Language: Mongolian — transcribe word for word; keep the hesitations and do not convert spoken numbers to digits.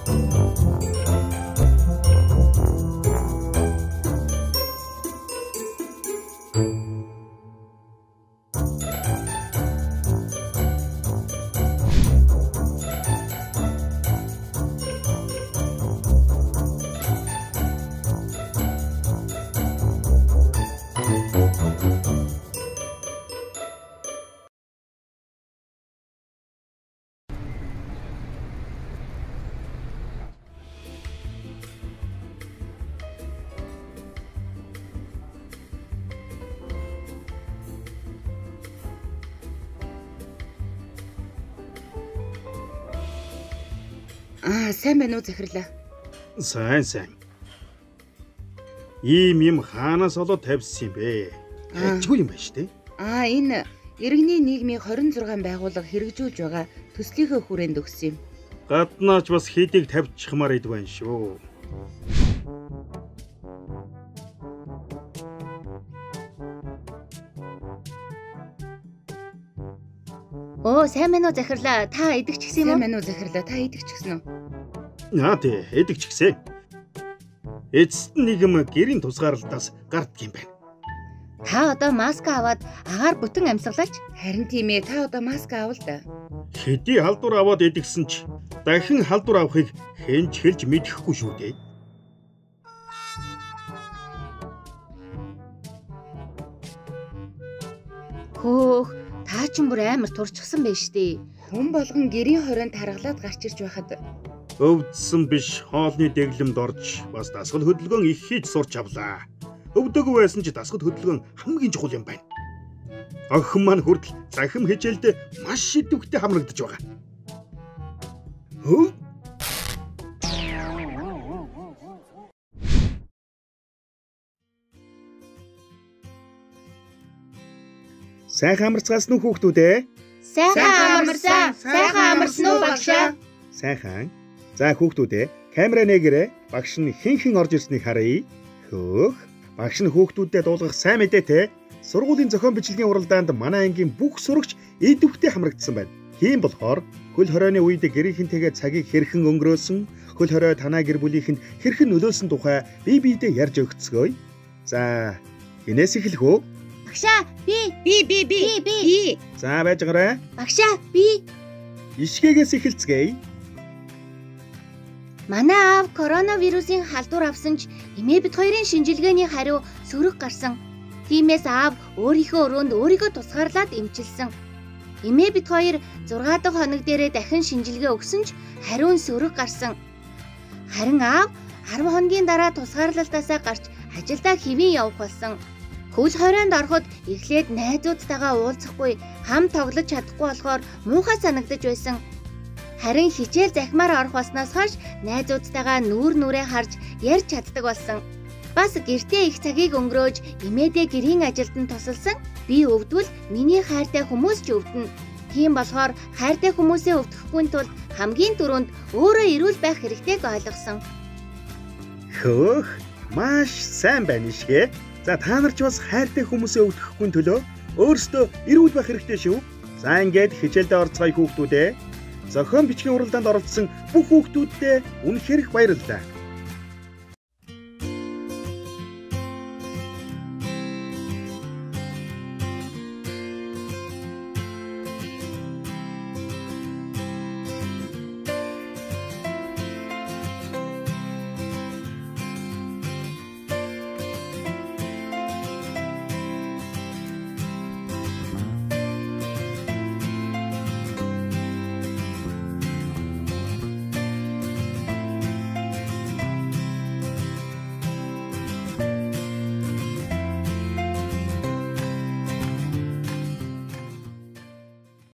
Аа, сайн байна уу захирлаа? Сайн сайн. Ийм юм хаанаас олоод тавьсан юм бэ? Ажгүй юм байна шүү дээ. Аа, энэ иргэний нийгмийн хорин зургаан байгууллага хэрэгжүүлж байгаа төслийнхөө хүрээнд өгсөн юм. Гаднаач бас хэдийг тавьчихмаар ид байна шүү. Оо, сайн байна уу захирлаа? Та идэгч гисэн юм уу? Сайн байна уу захирлаа? Та идэгч гисэн үү? Наа тий, идэгч гисэн. Эцэст нь нэг юм гэрийн тусгаарлалтаас гарддаг юм байна. Та одоо маск аваад агаар бүтэн амьсгалаач. Харин тийм ээ, та одоо маск аавал да. Хэдий халдвар аваад идэгсэн ч дахин халдвар авахыг хэн ч хэлж мэдэхгүй шүү дээ. Хөөх, та ч бүр амар турчсан байж тээ. Хүн болгон гэрийн хорионд харгалаад гарч ирж байхад Өвдсөн биш хоолны дэглэмд орж бас дасгал хөдөлгөөн их хийж сурч авлаа. Өвдөөгүй байсан ч дасгал хөдөлгөөн хамгийн чухал юм байна. Охин маань хүртэл захим хичээлд маш идэвхтэй хамрагдаж байгаа. Хөө? Сайхан амарцгаасан уу хүүхдүүд ээ? Сайхан амарсан. Сайхан амарсан уу багшаа? Сайхан. За хүүхдүүд ээ, камера нээгээрээ багш нь хэн хэн орж ирснийг харъя. Хөөх. Багш нь хүүхдүүдэд дуулгах сайн мэдээтэй. Сургуулийн зохион бичлэгийн уралдаанд манай ангийн бүх сурагч идэвхтэй хамрагдсан байна. Тийм болохоор хөл хорионы үед гэрийнхэнтэйгээ цагийг хэрхэн өнгөрөөсөн, хөл хорой танаа гэр бүлийнхэнд хэрхэн нөлөөлсөн тухай бие биедээ ярьж өгцгөөе. За, энэс эхлэх үү? Багшаа, би би би би би. За байж гараа. Багшаа, би Ишгээгээс эхэлцгээе. Манай аав коронавирусын халдвар авсан ч эмээ бит хоёрын шинжилгээний хариу сөрөг гарсан. Тиймээс аав өөрийнхөө өрөөнд өөрийгөө тусгаарлаад эмчилсэн. Эмээ бит хоёр зургаа дахь хоног дээрээ дахин шинжилгээ өгсөн ч хариу нь сөрөг гарсан. Харин аав арван хоногийн дараа тусгаарлалтаасаа гарч ажилдаа хэвэн явах болсон. Хөл хорионд ороход эхлээд найзуудтайгаа уулзахгүй, хам тоглож чадахгүй болохоор муухай санагдаж байсан. Харин хичээл захимаар орох болсноос хойш найзуудтайгаа нүүр нүрээ харж ярьж чаддаг болсон. Бас гэртээ их цагийг өнгөрөөж эмээдээ гэрийн ажилд нь тусалсан. Би өвдвөл миний хайртай хүмүүс ч өвдөнө. Тийм болохоор хайртай хүмүүсээ өвдөхгүй тул хамгийн түрүүнд өөрөө эрүүл байх хэрэгтэйг ойлгосон. Хөөх, маш сайн байна ишгэ. За та нар ч бас хайртай хүмүүсээ өвдөхгүй төлөө өөрсдөө эрүүл байх хэрэгтэй шүү. За ингээд хичээлдээ орцгоё хүүхдүүд ээ. Зохион бичгийн уралдаанд оролцсон бүх хүүхдүүдтэй үнэхээр их баярлалаа.